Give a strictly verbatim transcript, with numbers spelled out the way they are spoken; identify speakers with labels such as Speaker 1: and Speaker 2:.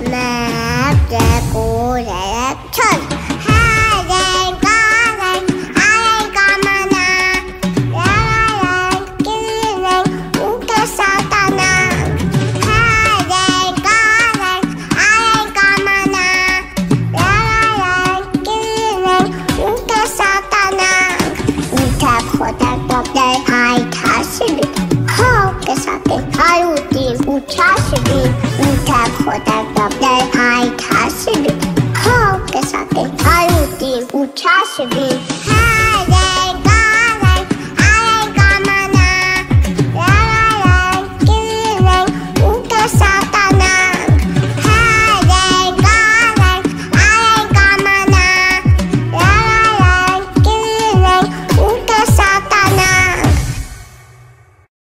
Speaker 1: แม่แกกูแดกชั่น